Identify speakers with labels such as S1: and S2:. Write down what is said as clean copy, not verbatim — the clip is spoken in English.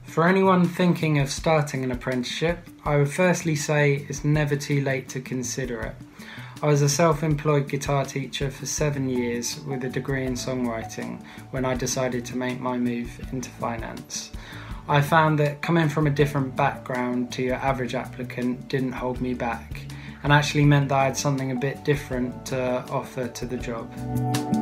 S1: For anyone thinking of starting an apprenticeship, I would firstly say it's never too late to consider it. I was a self-employed guitar teacher for 7 years with a degree in songwriting when I decided to make my move into finance. I found that coming from a different background to your average applicant didn't hold me back, and actually meant that I had something a bit different to offer to the job.